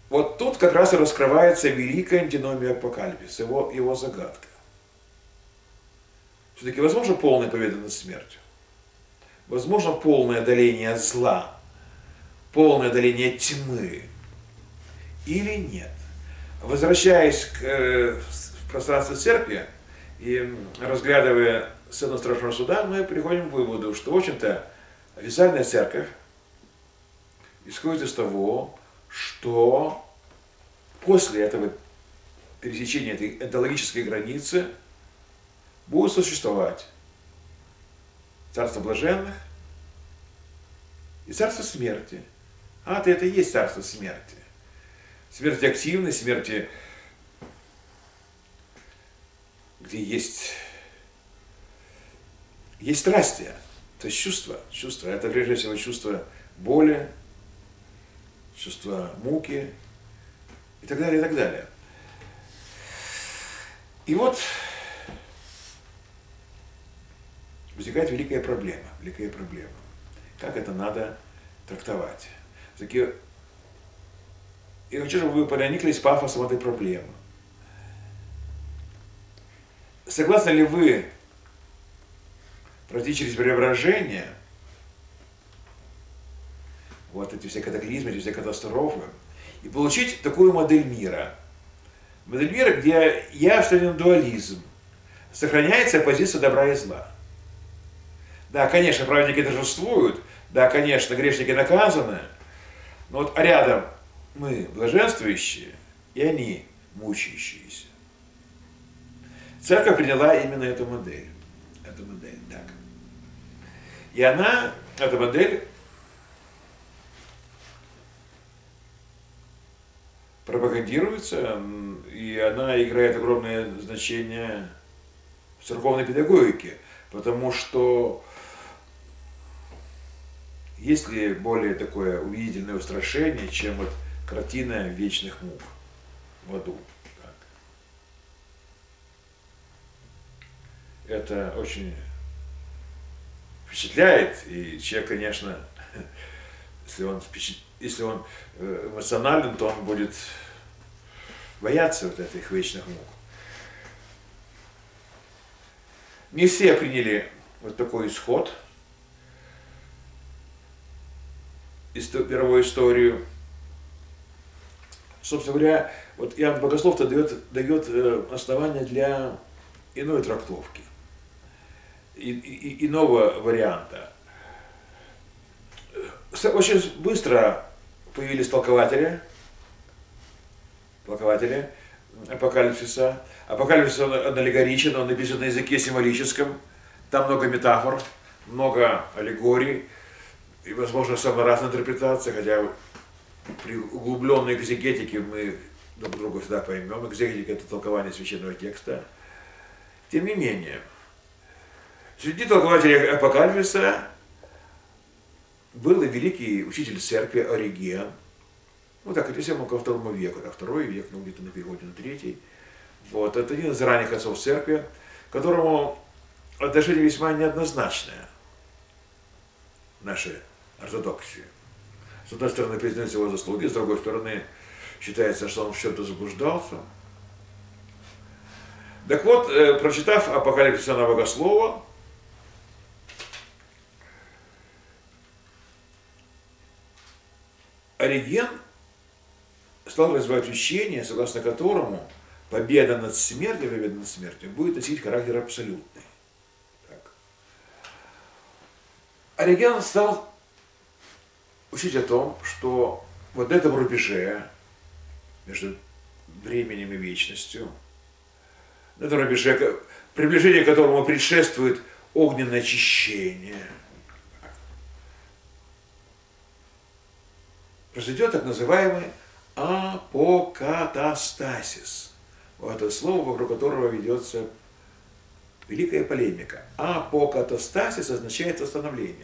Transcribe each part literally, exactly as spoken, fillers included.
вот тут как раз и раскрывается великая антиномия апокалипсиса, его, его загадка. Все-таки возможно полная победа над смертью? Возможно полное одоление зла, полное одоление тьмы или нет? Возвращаясь к э, пространству церкви и разглядывая сцену страшного суда, мы приходим к выводу, что, в общем-то, официальная церковь исходит из того, что после этого пересечения этой онтологической границы будут существовать царство блаженных и царство смерти. А это и есть царство смерти. Смерти активной, смерти, где есть, есть страсти, то есть чувства. Чувства. Это прежде всего чувство боли, чувство муки и так далее, и так далее. И вот возникает великая проблема, великая проблема. Как это надо трактовать? Такие, я хочу, чтобы вы прониклись пафосом этой проблемы. Согласны ли вы пройти через преображение, вот эти все катаклизмы, эти все катастрофы, и получить такую модель мира? Модель мира, где явственен дуализм, сохраняется позиция добра и зла. Да, конечно, праведники торжествуют, да, конечно, грешники наказаны, но вот рядом мы блаженствующие, и они мучающиеся. Церковь приняла именно эту модель. Эту модель, так. И она, эта модель, пропагандируется, и она играет огромное значение в церковной педагогике, потому что есть ли более такое убедительное устрашение, чем вот картина вечных мук в аду? Так. Это очень впечатляет, и человек, конечно, если он, впечат... если он эмоционален, то он будет бояться вот этих вечных мук. Не все приняли вот такой исход, мировую историю. Собственно говоря, вот Иоанн Богослов-то дает, дает основания для иной трактовки, и, и, иного варианта. Очень быстро появились толкователи, толкователи апокалипсиса. Апокалипсис он аллегоричен, он написан на языке символическом, там много метафор, много аллегорий, и, возможно, самая разная интерпретация, хотя при углубленной экзегетике мы друг друга всегда поймем. Экзегетика – это толкование священного текста. Тем не менее, среди толкователей апокалипсиса был и великий учитель церкви Ориген. Ну, так, это все ко второму веку, да, второй век, ну, где-то на переходе на третий. Вот, это один из ранних отцов церкви, которому отношение весьма неоднозначное нашей ортодоксии. С одной стороны, признается его заслуги, с другой стороны, считается, что он в чем-то заблуждался. Так вот, прочитав апокалипсис Иоанна Богослова, Ориген стал развивать учение, согласно которому победа над смертью, победа над смертью будет носить характер абсолютный. Так. Ориген стал учить о том, что вот на этом рубеже между временем и вечностью, на этом рубеже, приближение к которому предшествует огненное очищение, произойдет так называемый апокатастасис. Вот это слово, вокруг которого ведется великая полемика. Апокатастасис означает восстановление.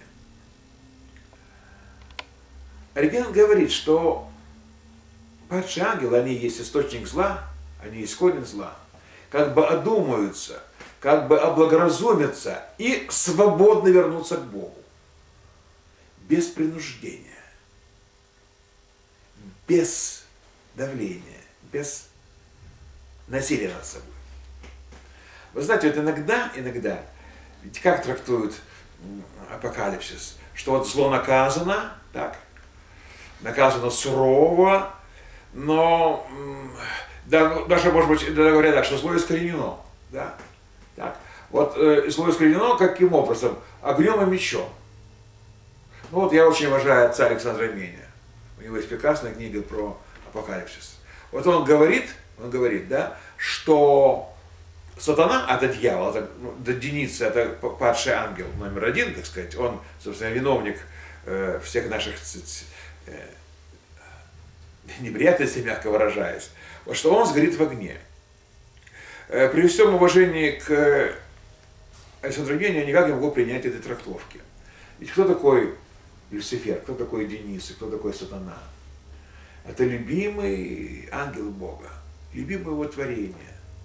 Ориген говорит, что падшие ангелы, они есть источник зла, они есть корень зла, как бы одумаются, как бы облагоразумятся и свободно вернутся к Богу. Без принуждения. Без давления, без насилия над собой. Вы знаете, вот иногда, иногда, ведь как трактуют апокалипсис, что вот зло наказано, так, наказано сурово, но да, даже, может быть, даже говорят так, что зло искоренено, да, так. Вот э, зло искоренено каким образом? Огнем и мечом. Ну вот я очень уважаю отца Александра Меня. У него есть прекрасная книга про апокалипсис. Вот он говорит, он говорит, да, что сатана, это дьявол, это, это единица, это падший ангел номер один, так сказать, он, собственно, виновник э, всех наших э, неприятностей, мягко выражаясь, вот что он сгорит в огне. Э, при всем уважении к Александру Меня я никак не могу принять этой трактовки. Ведь кто такой Люцифер, кто такой Денис, кто такой сатана? Это любимый ангел Бога, любимое его творение.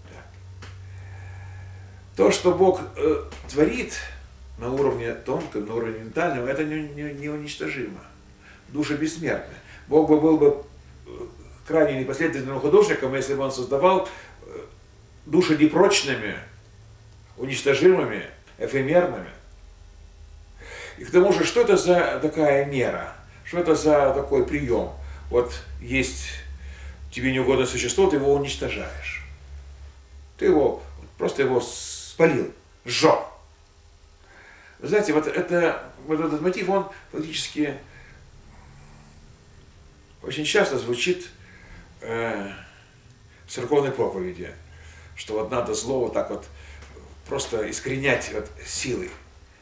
То, что Бог э, творит на уровне тонком, на уровне ментальном, это неуничтожимо. Не, не Душа бессмертна. Бог бы был бы крайне непоследовательным художником, если бы он создавал души непрочными, уничтожимыми, эфемерными. И к тому же, что это за такая мера? Что это за такой прием? Вот есть тебе неугодное существо, ты его уничтожаешь. Ты его, просто его спалил, сжег. Вы знаете, вот, это, вот этот мотив, он фактически очень часто звучит э, в церковной проповеди, что вот надо зло вот так вот просто искоренять вот силой.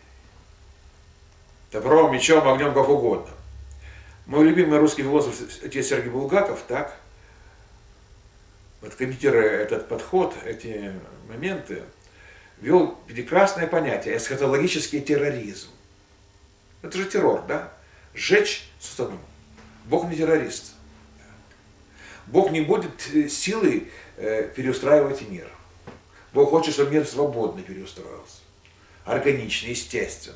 Добром, мечом, огнем, как угодно. Мой любимый русский философ отец Сергей Булгаков, так, вот комментируя этот подход, эти моменты, ввел прекрасное понятие эсхатологический терроризм. Это же террор, да? Сжечь сатану. Бог не террорист. Бог не будет силой э, переустраивать мир. Бог хочет, чтобы мир свободно переустроился. Органично, естественно.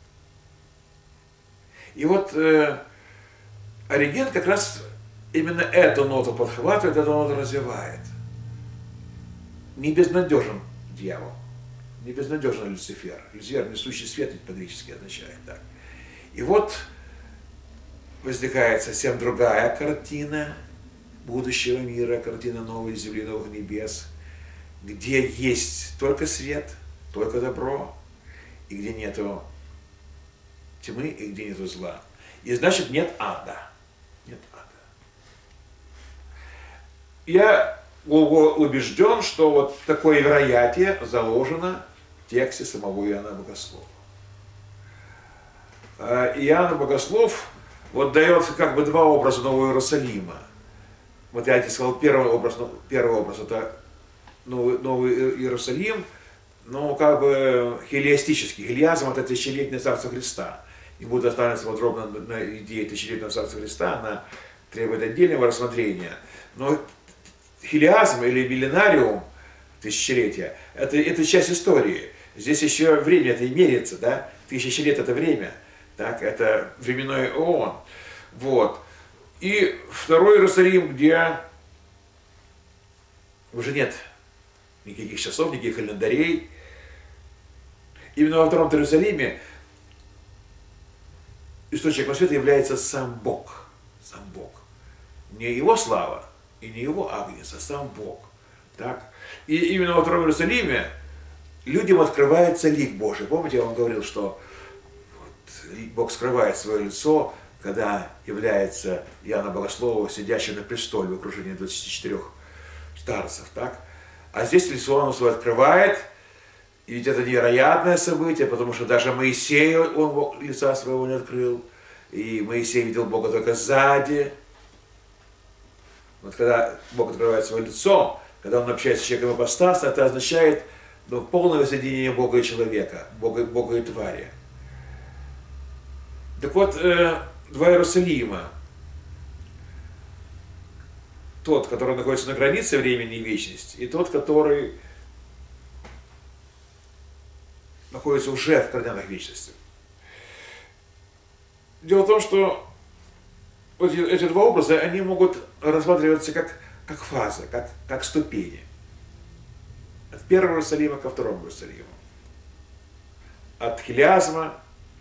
И вот э, Ориген как раз именно эту ноту подхватывает, эту ноту развивает. Не безнадежен дьявол, не безнадежен Люцифер. Люцифер, несущий свет, по-гречески означает так. И вот возникает совсем другая картина будущего мира, картина новой земли, новых небес, где есть только свет, только добро, и где нету тьмы, и где нету зла. И значит нет ада. Нет ада. Я убежден, что вот такое вероятие заложено в тексте самого Иоанна Богослова. Иоанн Богослов вот дает как бы два образа Нового Иерусалима. Вот я тебе сказал, первый образ, первый образ это Новый, Новый Иерусалим, но как бы хелиастический. Хелиазм это тысячелетнее царство Христа. И будет останавливаться подробно на идее тысячелетнего царства Христа, она требует отдельного рассмотрения. Но хелиазм или миллинариум, тысячелетия, это, это часть истории. Здесь еще время это и мерится, да? Тысячи лет это время, так? Это временной ООН. Вот. И второй Иерусалим, где уже нет никаких часов, никаких календарей. Именно во втором Иерусалиме источником света является сам Бог. Сам Бог. Не его слава и не его агнец, а сам Бог. Так? И именно во втором Иерусалиме людям открывается лик Божий. Помните, я вам говорил, что вот, Бог скрывает свое лицо, когда является Иоанна Богослова, сидящий на престоле в окружении двадцати четырёх старцев. Так? А здесь лицо он свое открывает, и ведь это невероятное событие, потому что даже Моисею он лица своего не открыл, и Моисей видел Бога только сзади. Вот когда Бог открывает свое лицо, когда он общается с человеком апостаса, это означает ну, полное воссоединение Бога и человека, Бога, Бога и твари. Так вот, э, два Иерусалима. Тот, который находится на границе времени и вечности, и тот, который находится уже в, в координатах вечности. Дело в том, что вот эти два образа, они могут рассматриваться как, как фазы, как, как ступени. От первого Иерусалима ко второму Иерусалиму. От хилиазма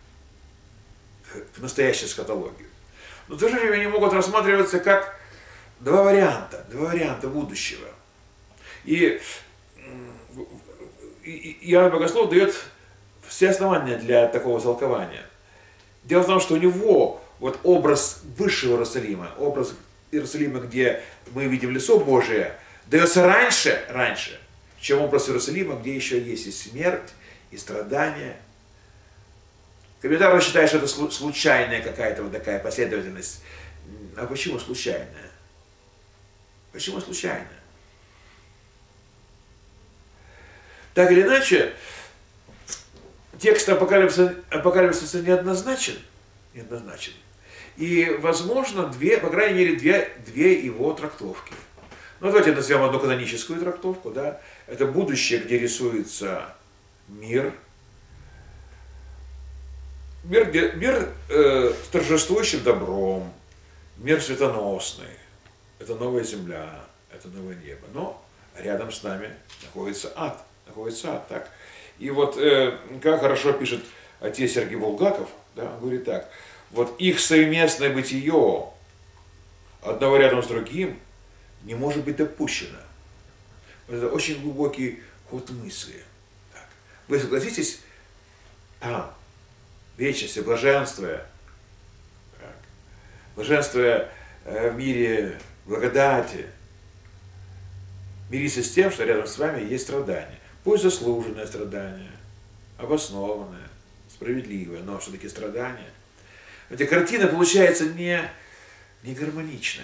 к настоящей эсхатологии. Но в то же время они могут рассматриваться как два варианта, два варианта будущего. И, и Иоанн Богослов дает все основания для такого толкования. Дело в том, что у него вот образ высшего Иерусалима, образ Иерусалима, где мы видим лицо Божие, дается раньше, раньше, чем образ Иерусалима, где еще есть и смерть, и страдания. Комментатор считает, что это случайная какая-то вот такая последовательность. А почему случайная? Почему случайная? Так или иначе, текст апокалипсиса, апокалипсиса неоднозначен, неоднозначен. И, возможно, две, по крайней мере, две, две его трактовки. Ну, давайте назовем одну каноническую трактовку, да. Это будущее, где рисуется мир. Мир, где, мир э, с торжествующим добром, мир светоносный. Это новая земля, это новое небо. Но рядом с нами находится ад. Находится ад, так. И вот, э, как хорошо пишет отец Сергий Булгаков, да, он говорит так. Вот их совместное бытие одного рядом с другим не может быть допущено. Это очень глубокий ход мысли. Так. Вы согласитесь, а, вечность и блаженство, так, блаженство в мире благодати, мириться с тем, что рядом с вами есть страдания. Пусть заслуженное страдание, обоснованное, справедливое, но все-таки страдания. Эта картина получается не, не гармоничная.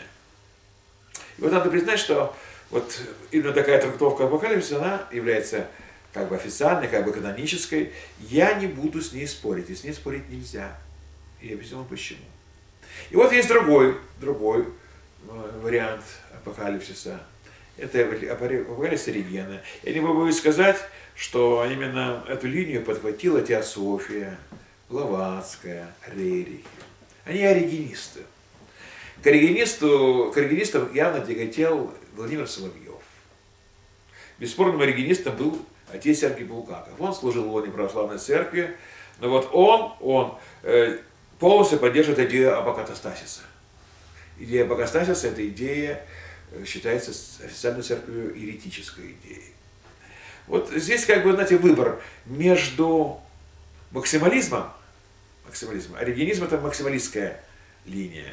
И вот надо признать, что вот именно такая трактовка апокалипсиса, она является как бы официальной, как бы канонической. Я не буду с ней спорить, и с ней спорить нельзя. И я объясню вам почему. И вот есть другой, другой вариант апокалипсиса. Это апокалипсис Оригена. Я не побоюсь сказать, что именно эту линию подхватила Теософия, Блаватская, Рерихи. Они оригенисты. К, оригенисту, к оригенистам явно тяготел Владимир Соловьев. Бесспорным оригенистом был отец Сергий Булгаков. Он служил в лоне православной церкви, но вот он, он э, полностью поддерживает идею апокатастасиса. Идея апокатастасиса – это идея, считается официальной церковью еретической идеей. Вот здесь, как бы, знаете, выбор между максимализмом, максимализмом, оригенизм – это максималистская линия.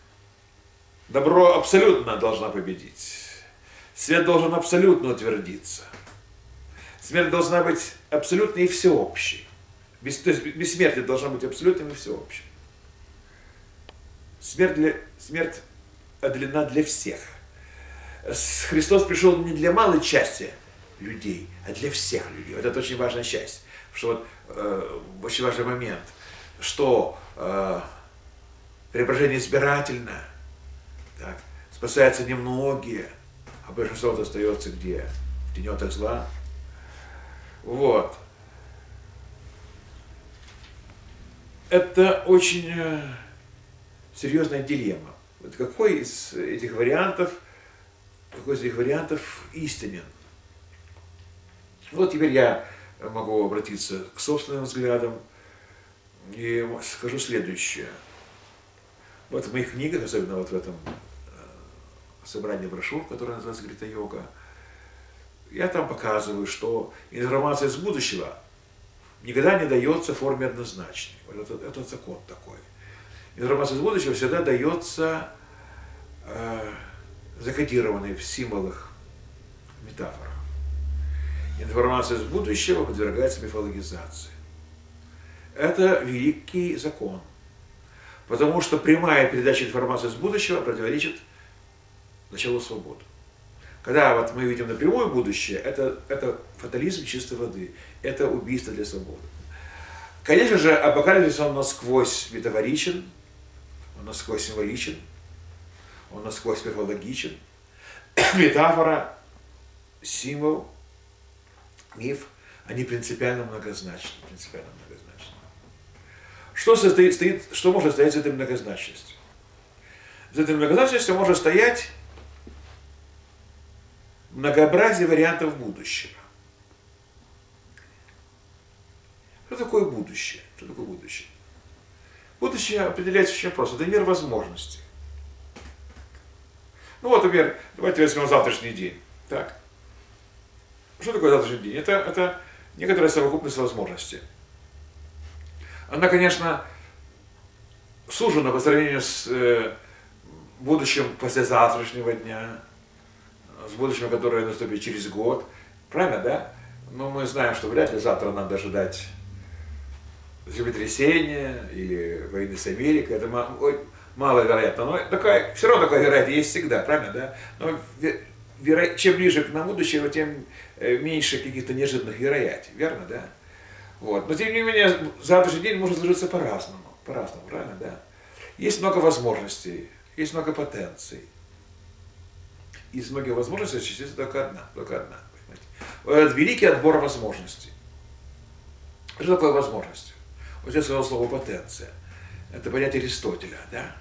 Добро абсолютно должна победить. Свет должен абсолютно утвердиться. Смерть должна быть абсолютной и всеобщей. Бес, то есть бессмертие должна быть абсолютным и всеобщим. Смерть, для, смерть отделена для всех. Христос пришел не для малой части людей, а для всех людей. Вот это очень важная часть. Что вот, э, очень важный момент, что э, преображение избирательно, так, спасаются немногие, а большинство остается где? В тенетах зла. Вот. Это очень э, серьезная дилемма. Вот какой из этих вариантов, какой из этих вариантов истинен? Вот теперь я могу обратиться к собственным взглядам и скажу следующее. Вот в моих книгах, особенно вот в этом собрании брошюр, которое называется «Грита-йога», я там показываю, что информация из будущего никогда не дается в форме однозначной. Вот это, это закон такой. Информация из будущего всегда дается э, закодированной в символах, метафорах. Информация из будущего подвергается мифологизации. Это великий закон. Потому что прямая передача информации из будущего противоречит началу свободы. Когда вот мы видим напрямую будущее, это, это фатализм чистой воды, это убийство для свободы. Конечно же, апокалипсис, он насквозь метафоричен, он насквозь символичен, он насквозь мифологичен. Метафора, символ, миф, они принципиально многозначны. Принципиально многозначны. Что, состоит, стоит, что может стоять за этой многозначностью? За этой многозначностью может стоять многообразие вариантов будущего. Что такое будущее? Что такое будущее? Будущее определяется очень просто. Это мир возможностей. Ну вот, например, давайте возьмем завтрашний день. Так. Что такое завтрашний день? Это, это некоторая совокупность возможностей. Она, конечно, сужена по сравнению с э, будущим послезавтрашнего дня, с будущим, которое наступит через год. Правильно, да? Но мы знаем, что вряд ли завтра надо ожидать землетрясения или войны с Америкой. Это маловероятно. Но такая, все равно такая вероятность есть всегда, правильно, да? Но веро... чем ближе к нам будущее, тем меньше каких-то неожиданных вероятий, верно, да? Вот. Но тем не менее, завтрашний день может сложиться по-разному, по-разному, правильно, да? Есть много возможностей, есть много потенций. Из многих возможностей осуществится только одна, только одна, понимаете? Это великий отбор возможностей. Что такое возможность? Вот я сказал слово потенция. Это понятие Аристотеля, да?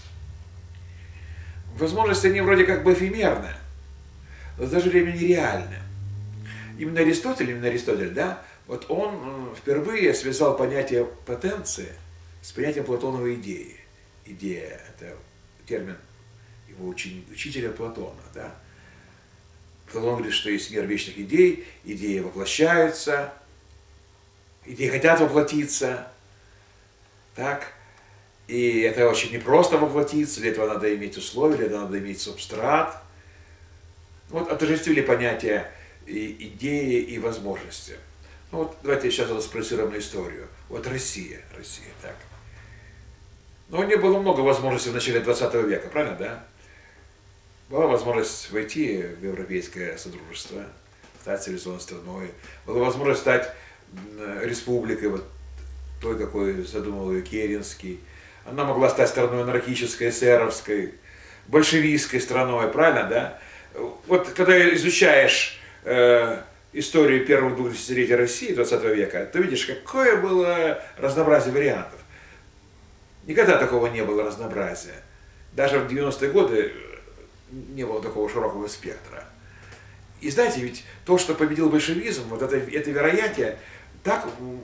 Возможности, они вроде как бы эфемерны, но в то же время нереальны. Именно Аристотель, именно Аристотель, да, вот он впервые связал понятие потенции с понятием Платоновой идеи. Идея – это термин его учени, учителя Платона, да? Платон говорит, что есть мир вечных идей, идеи воплощаются, идеи хотят воплотиться, так? И это очень непросто воплотиться, для этого надо иметь условия, для этого надо иметь субстрат. Вот отождествили понятия и идеи и возможности. Ну вот давайте сейчас спроецируем на историю. Вот Россия, Россия, так. Но у нее было много возможностей в начале двадцатого века, правильно, да? Была возможность войти в европейское содружество, стать цивилизованной страной. Была возможность стать республикой, вот той, какой задумал ее Керенский. Она могла стать страной анархической, эсеровской, большевистской страной, правильно, да? Вот когда изучаешь э, историю первых двух десятилетий России двадцатого века, ты видишь, какое было разнообразие вариантов. Никогда такого не было разнообразия. Даже в девяностые годы не было такого широкого спектра. И знаете, ведь то, что победил большевизм, вот это, это вероятие, так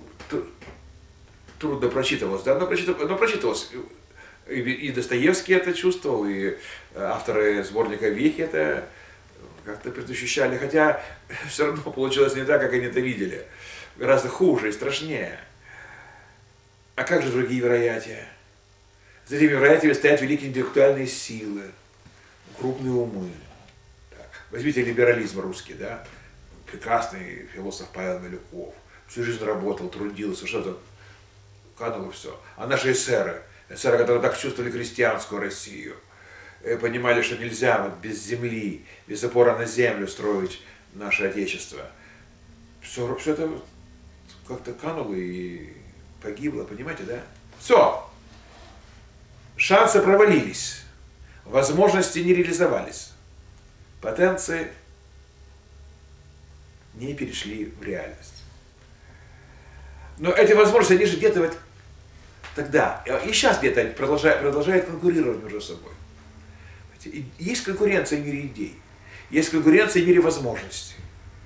трудно прочитывалось. Да? Оно, прочитывалось, оно прочитывалось. И, и Достоевский это чувствовал, и авторы сборника «Вехи» это как-то предощущали. Хотя все равно получилось не так, как они это видели. Гораздо хуже и страшнее. А как же другие вероятия? За этими вероятиями стоят великие интеллектуальные силы, крупные умы. Так. Возьмите либерализм русский, да? Прекрасный философ Павел Милюков. Всю жизнь работал, трудился, что-то кануло все. А наши эсеры, эсеры, которые так чувствовали крестьянскую Россию, понимали, что нельзя вот без земли, без опоры на землю строить наше Отечество. Все, все это как-то кануло и погибло, понимаете, да? Все. Шансы провалились. Возможности не реализовались. Потенции не перешли в реальность. Но эти возможности, они же где-то вот тогда, и сейчас где-то продолжают, продолжают конкурировать между собой. Есть конкуренция в мире идей, есть конкуренция в мире возможностей.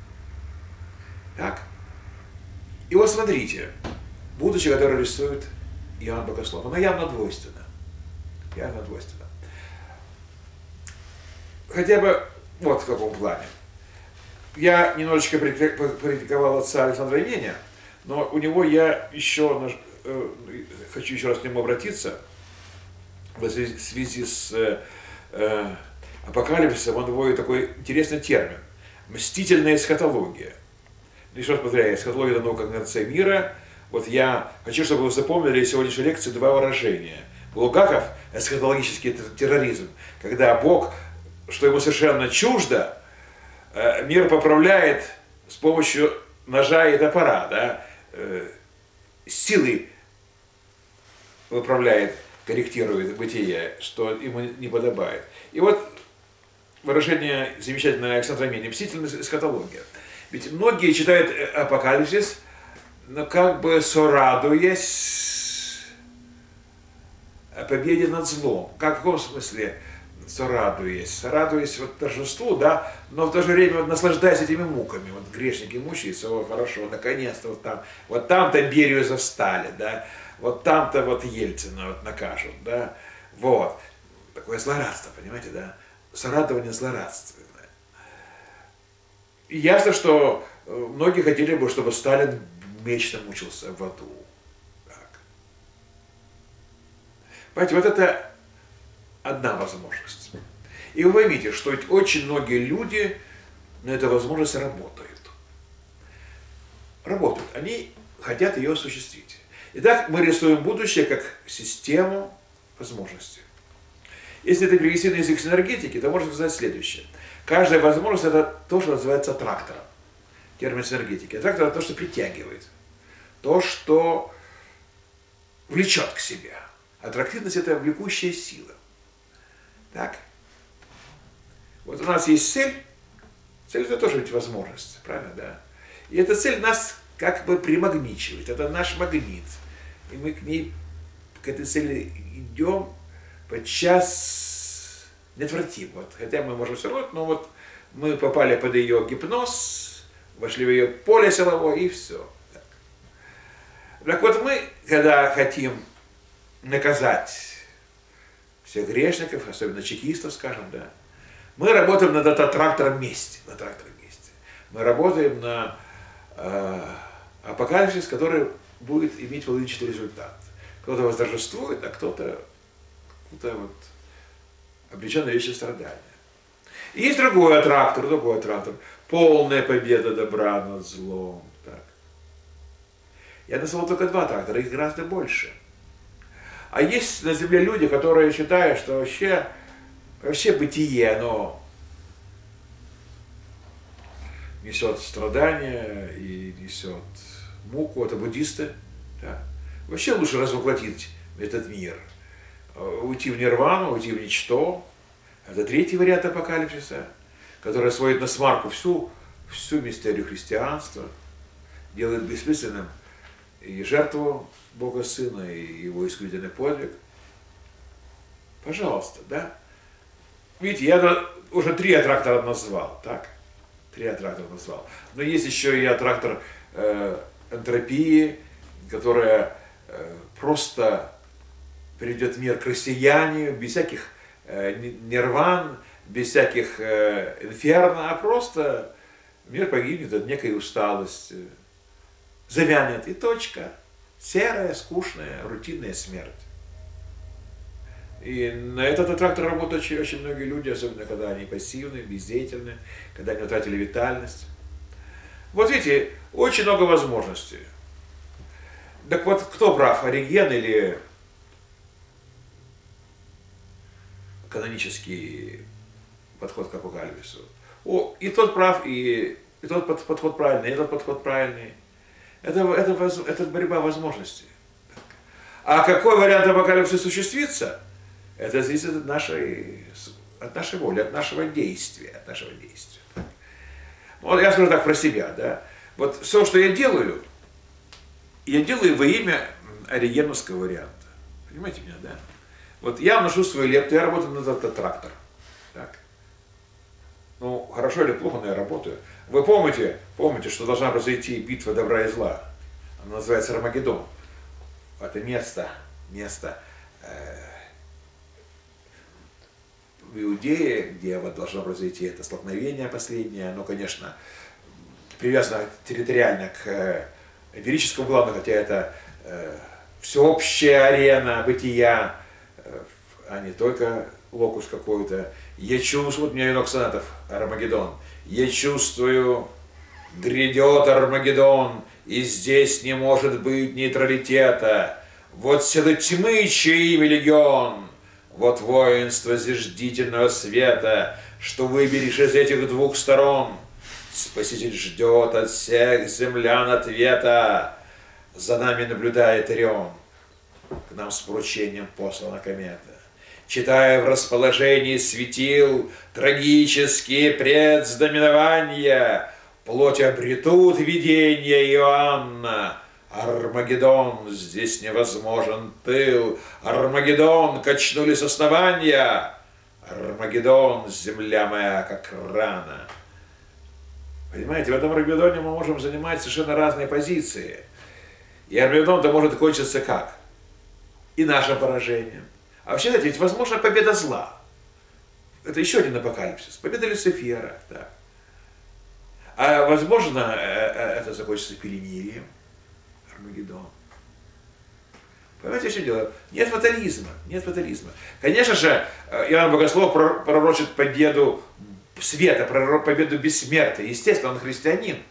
Так? И вот смотрите, будущее, которое рисует Иоанн Богослов, оно явно двойственно. Явно двойственно. Хотя бы вот в каком плане. Я немножечко практиковал отца Александра Меня, но у него я еще э, хочу еще раз к нему обратиться в связи, в связи с э, апокалипсисом. Он вводит такой интересный термин – мстительная эсхатология. Еще раз повторяю, эсхатология – это наука конца мира. Вот я хочу, чтобы вы запомнили из сегодняшней лекции два выражения. Булгаков – эсхатологический терроризм, когда Бог, что ему совершенно чуждо, мир поправляет с помощью ножа и топора, да, силой выправляет, корректирует бытие, что ему не подобает. И вот выражение замечательное Александра Меня – мстительная эсхатология. Ведь многие читают апокалипсис, но как бы сорадуясь о победе над злом. Как, в каком смысле сорадуясь? Сорадуясь вот торжеству, да, но в то же время вот наслаждаясь этими муками. Вот грешники мучаются, о, хорошо, наконец-то вот там, вот там-то Берию застали, да, вот там-то вот Ельцина вот накажут, да, вот. Такое злорадство, понимаете, да? Сорадование злорадственное. И ясно, что многие хотели бы, чтобы Сталин вечно мучился в аду. Так. Понимаете, вот это одна возможность. И вы поймите, что очень многие люди на эту возможность работают. Работают. Они хотят ее осуществить. Итак, мы рисуем будущее как систему возможностей. Если это перевести на язык синергетики, то можно сказать следующее. Каждая возможность – это то, что называется аттрактором. Термин синергетики. Аттрактор – это то, что притягивает. То, что влечет к себе. Аттрактивность – это влекущая сила. Так? Вот у нас есть цель. Цель – это тоже ведь возможность. Правильно, да? И эта цель нас как бы примагничивает. Это наш магнит. И мы к ней, к этой цели идем подчас неотвратимо. Вот, хотя мы можем все равно, но вот мы попали под ее гипноз, вошли в ее поле силовое и все. Так. так вот мы, когда хотим наказать всех грешников, особенно чекистов, скажем, да, мы работаем над аттрактором вместе. На трактором вместе. Мы работаем на э, апокалипсис, который будет иметь логический результат. Кто-то восторжествует, а кто-то кто вот обречен на вечное страдание. И есть другой аттрактор, другой аттрактор. Полная победа добра над злом. Так. Я назвал только два аттрактора, их гораздо больше. А есть на земле люди, которые считают, что вообще, вообще бытие, оно несет страдания и несет муку. Это буддисты. Да. Вообще лучше развоплотить этот мир. Уйти в нирвану, уйти в ничто. Это третий вариант апокалипсиса, который сводит на смарку всю, всю мистерию христианства, делает бессмысленным и жертву Бога Сына, и его исключительный подвиг. Пожалуйста, да? Видите, я уже три аттрактора назвал, так? Три аттрактора назвал. Но есть еще и аттрактор э, энтропии, которая э, просто приведет мир к россиянию, без всяких э, нирван, без всяких э, инферно, а просто мир погибнет от некой усталости, завянет и точка. Серая, скучная, рутинная смерть. И на этот аттрактор работают очень, очень многие люди, особенно когда они пассивны, бездеятельны, когда они утратили витальность. Вот видите, очень много возможностей. Так вот, кто прав, Ориген или канонический подход к апокалипсису? О, и тот прав, и, и тот подход правильный, и этот подход правильный. Это, это, это борьба возможностей. А какой вариант апокалипсиса осуществится, это зависит от нашей, от нашей воли, от нашего действия. От нашего действия. Вот я скажу так про себя. Да? Вот все, что я делаю, я делаю во имя оригеновского варианта. Понимаете меня, да? Вот я вношу свою лепту, я работаю над этот трактор. Так. Ну, хорошо или плохо, но я работаю. Вы помните, помните, что должна произойти битва добра и зла. Она называется Армагеддон. Это место, место э, в Иудее, где вот должно произойти это столкновение последнее. Оно, конечно, привязано территориально к э, эмпирическому плану, хотя это э, всеобщая арена бытия, э, а не только локус какой-то. Я чувствую, вот у меня венок сонатов, Армагеддон. Я чувствую, грядет Армагеддон, и здесь не может быть нейтралитета. Вот силы тьмы, чьи имя легион, вот воинство зиждительного света, что выберешь из этих двух сторон. Спаситель ждет от всех землян ответа. За нами наблюдает Орион, к нам с поручением послана комета. Читая в расположении светил трагические предзнаменования, плоть обретут видения Иоанна, Армагеддон, здесь невозможен тыл. Армагеддон, качнулись основания. Армагеддон, земля моя, как рана. Понимаете, в этом Армагеддоне мы можем занимать совершенно разные позиции. И Армагеддон-то может кончиться как? И нашим поражением. А вообще, знаете, ведь возможно победа зла. Это еще один апокалипсис. Победа Люцифера. Да. А возможно, это закончится перемирием. Армагеддон. Понимаете, в чем дело? Нет фатализма. Нет фатализма. Конечно же, Иоанн Богослов пророчит победу света, победу бессмертия. Естественно, он христианин.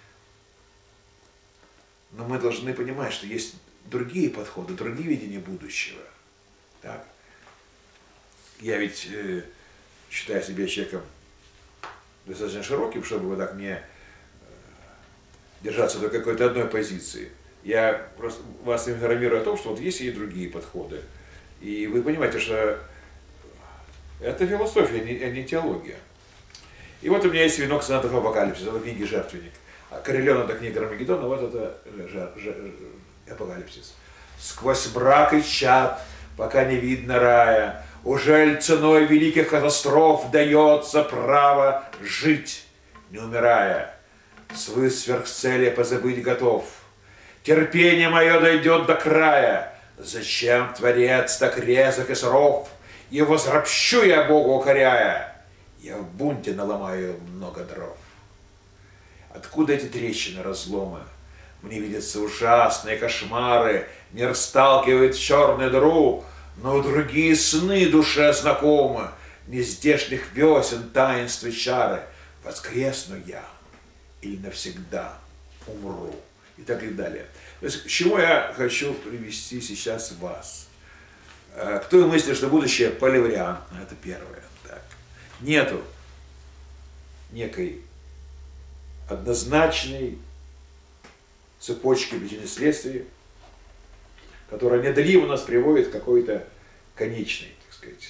Но мы должны понимать, что есть другие подходы, другие видения будущего. Так? Я ведь э, считаю себя человеком достаточно широким, чтобы вот так не э, держаться до какой-то одной позиции. Я просто вас информирую о том, что вот есть и другие подходы. И вы понимаете, что это философия, а не теология. И вот у меня есть венок сонатов апокалипсиса, это книги «Жертвенник». Коррелион это книга Армагеддона, вот это жар, жар, апокалипсис. Сквозь мрак и чад, пока не видно рая, уже ценой великих катастроф дается право жить, не умирая. Свои сверхцели позабыть готов. Терпение мое дойдет до края. Зачем, Творец, так резок и суров? И возропщу я Богу укоряя. Я в бунте наломаю много дров. Откуда эти трещины, разломы? Мне видятся ужасные кошмары, мир сталкивает в черную дыру, но другие сны душе знакомы, нездешних весен, таинств и чары. Воскресну я или навсегда умру. И так и далее. То есть, к чему я хочу привести сейчас вас? Кто мыслит, что будущее поливариантно? Это первое. Так. Нету некой однозначной цепочки причин и следствий, которая неодолимо нас приводит к какой-то конечной, так сказать,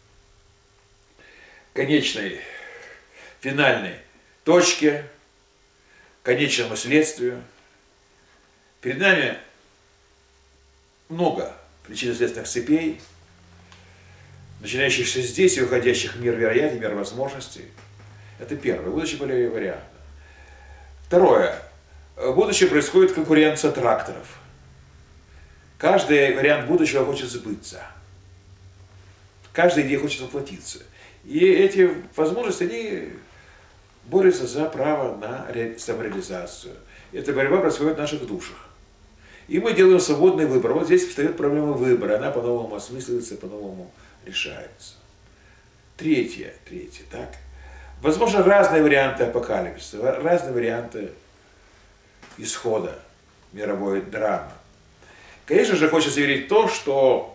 конечной, финальной точке, конечному следствию. Перед нами много причинно-следственных цепей, начинающихся здесь и уходящих в мир вероятий, мир возможностей. Это первое. Будущее поливариантно. Второе. В будущем происходит конкуренция тракторов. Каждый вариант будущего хочет сбыться. Каждая идея хочет воплотиться. И эти возможности, они борются за право на самореализацию. Эта борьба происходит в наших душах. И мы делаем свободный выбор. Вот здесь встает проблема выбора. Она по-новому осмысливается, по-новому решается. Третье. Третье. Так. Возможно, разные варианты апокалипсиса, разные варианты исхода мировой драмы. Конечно же, хочется верить в то, что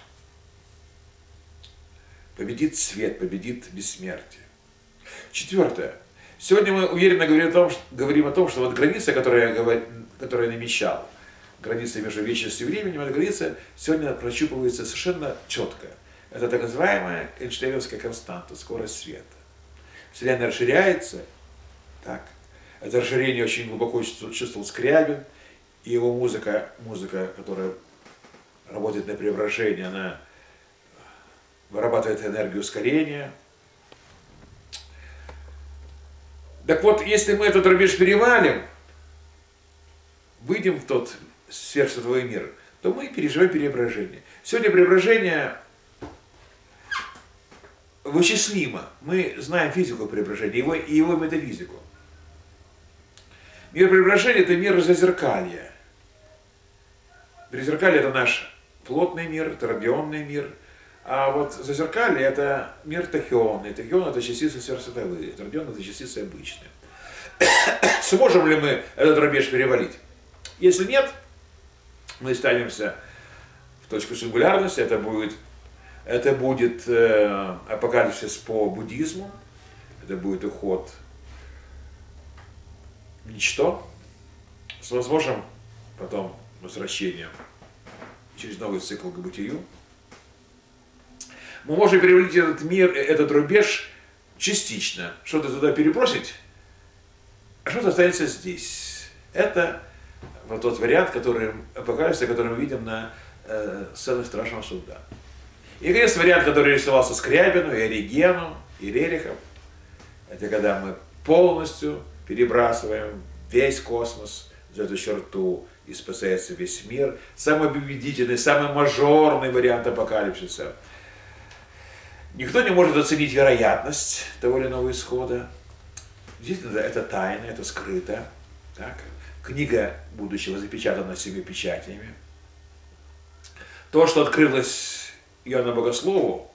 победит свет, победит бессмертие. Четвертое. Сегодня мы уверенно говорим о том, что, говорим о том, что вот граница, которую я, которую я намечал, граница между вечностью и временем, эта граница сегодня прощупывается совершенно четко. Это так называемая Эйнштейновская константа, скорость света. Вселенная расширяется. Так. Это расширение очень глубоко чувствовал Скрябин. И его музыка, музыка, которая работает на преображение, она вырабатывает энергию ускорения. Так вот, если мы этот рубеж перевалим, выйдем в тот сверхсветовой мир, то мы переживаем преображение. Сегодня преображение вычислимо. Мы знаем физику преображения его, и его метафизику. Мир преображения – это мир зазеркалья. Зазеркалье – это наш плотный мир, торбионный мир. А вот зазеркалье – это мир тахионный. Тахион – это частицы сверхсветовые, торбион – это частицы обычные. Сможем ли мы этот рубеж перевалить? Если нет, мы ставимся в точку сингулярности. Это будет, это будет э, апокалипсис по буддизму. Это будет уход в ничто с возможным потом возвращением через новый цикл к бытию. Мы можем перевалить этот мир, этот рубеж частично, что-то туда перебросить, а что-то останется здесь. Это вот тот вариант, который апокалипсиса, который мы видим на э, сцене страшного суда. И, конечно, вариант, который рисовался Скрябину, и Оригену, и Рерихом, это когда мы полностью перебрасываем весь космос за эту черту, и спасается весь мир. Самый убедительный, самый мажорный вариант апокалипсиса. Никто не может оценить вероятность того или иного исхода. Действительно, это тайна, это скрыто. Так? Книга будущего запечатана семи печатями. То, что открылось Иоанну Богослову,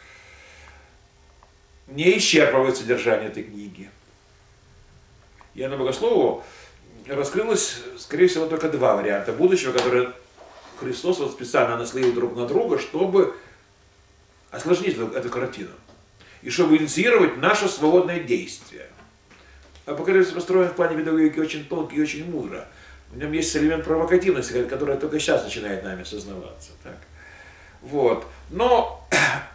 не исчерпывает содержание этой книги. Иоанну Богослову раскрылось, скорее всего, только два варианта будущего, которые Христос вот специально наслоил друг на друга, чтобы осложнить эту, эту картину. И чтобы инициировать наше свободное действие. Апокалипсис построен в плане педагогики очень тонко и очень мудро. В нем есть элемент провокативности, которая только сейчас начинает нами осознаваться. Так? Вот. Но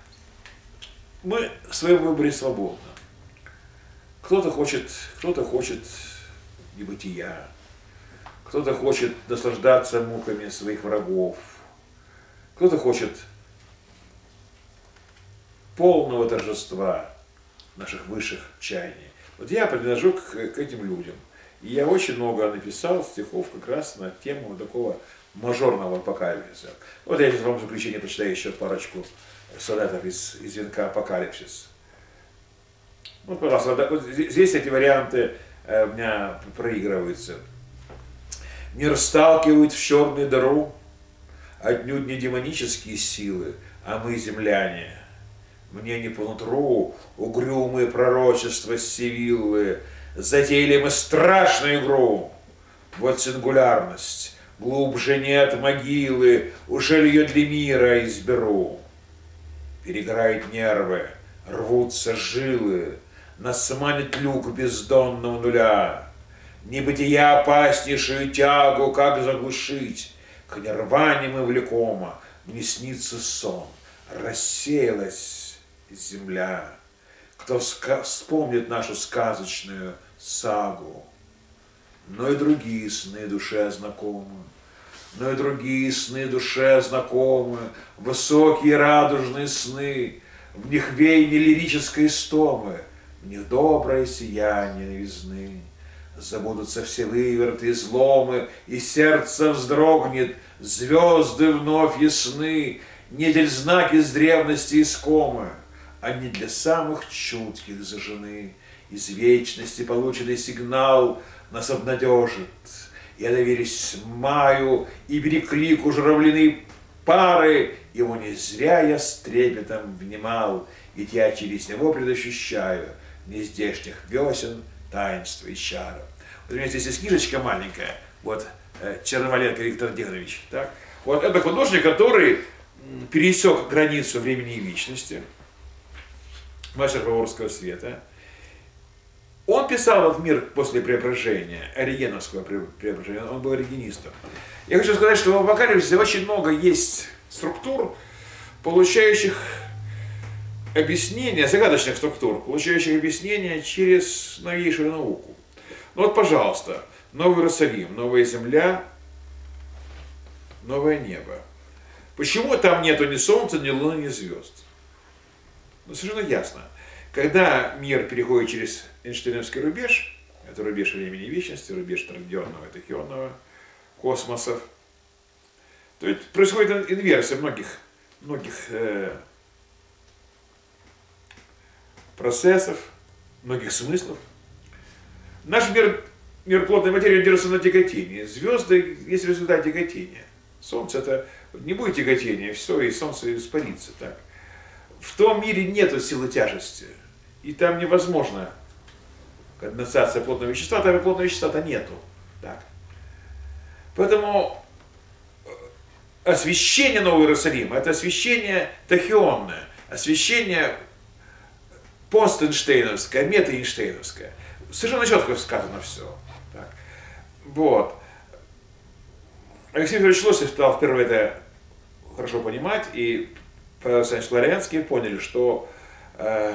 мы в своем выборе свободны. Кто-то хочет, кто-то хочет небытия, кто-то хочет наслаждаться муками своих врагов, кто-то хочет полного торжества наших высших чаяний. Вот я принадлежу к, к этим людям. И я очень много написал стихов как раз на тему такого мажорного апокалипсиса. Вот я сейчас вам в заключение прочитаю еще парочку сонетов из, из венка «Апокалипсис». Вот, пожалуйста, вот здесь эти варианты э, у меня проигрываются. Мир сталкивают в черную дыру, отнюдь не демонические силы, а мы, земляне. Мне не по нутру угрюмые пророчества Севиллы, затеяли мы страшную игру. Вот сингулярность, глубже нет могилы, уже ли ее для мира изберу. Перегорают нервы, рвутся жилы, нас манит люк бездонного нуля. Небытия опаснейшую тягу, как заглушить? К нирване мы влекомо, мне снится сон, рассеялась земля. Кто вспомнит нашу сказочную сагу? Но и другие сны душе знакомы, но и другие сны душе знакомы, высокие радужные сны, в них веяние лирической истомы, в них доброе сияние новизны. Забудутся все выверты и зломы, и сердце вздрогнет, звезды вновь ясны, недель знаки с древности искомы, они для самых чутких зажжены. Из вечности полученный сигнал нас обнадежит. Я доверюсь маю, и переклику журавлиной пары, его не зря я с трепетом внимал, ведь я через него предощущаю нездешних весен таинства и чара. Вот у меня здесь есть книжечка маленькая, вот, Черноволенко Виктор Тихонович. Так? Вот это художник, который пересек границу времени и вечности, мастер фаворского света. Он писал этот мир после преображения, оригеновского преображения, он был оригенистом. Я хочу сказать, что в апокалипсисе очень много есть структур, получающих объяснения, загадочных структур, получающих объяснения через новейшую науку. Ну вот, пожалуйста, Новый Иерусалим, новая земля, новое небо. Почему там нету ни солнца, ни луны, ни звезд? Ну, совершенно ясно. Когда мир переходит через Эйнштейновский рубеж, это рубеж времени и вечности, рубеж традиционного и тахионного космосов, то есть происходит инверсия многих, многих э, процессов, многих смыслов. Наш мир, мир плотной материи держится на тяготении. Звезды есть результат тяготения. Солнце это не будет тяготения, все, и солнце испарится. Так. В том мире нету силы тяжести. И там невозможно конденсация плотного вещества, там и плотного вещества-то нету. Так. Поэтому освещение Нового Иерусалима — это освещение тахионное, освещение пост-эйнштейновское, мета-эйнштейновское. Совершенно четко сказано все. Так. Вот. Алексей Федорович Лосев стал впервые это хорошо понимать, и Павел Александрович Флорянский поняли, что э,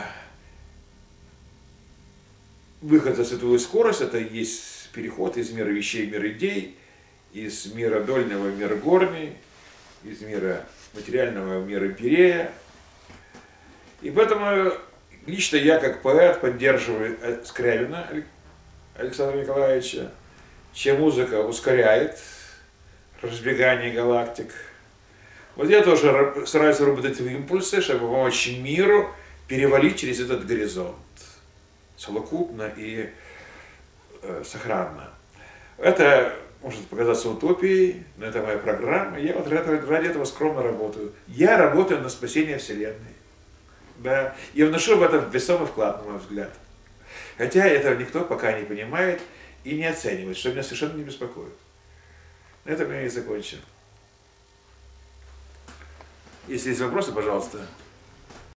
выход за световую скорость — это есть переход из мира вещей в мир идей, из мира дольного в мир горний, из мира материального в мир империя. И поэтому лично я, как поэт, поддерживаю Скрябина Александра Николаевича, чья музыка ускоряет разбегание галактик. Вот я тоже стараюсь работать в импульсе, чтобы помочь миру перевалить через этот горизонт целокупно и э, сохранно. Это может показаться утопией, но это моя программа. Я вот ради, ради этого скромно работаю. Я работаю на спасение Вселенной. Да, и вношу в это весомый вклад, на мой взгляд. Хотя этого никто пока не понимает и не оценивает, что меня совершенно не беспокоит. На этом я и закончу. Если есть вопросы, пожалуйста.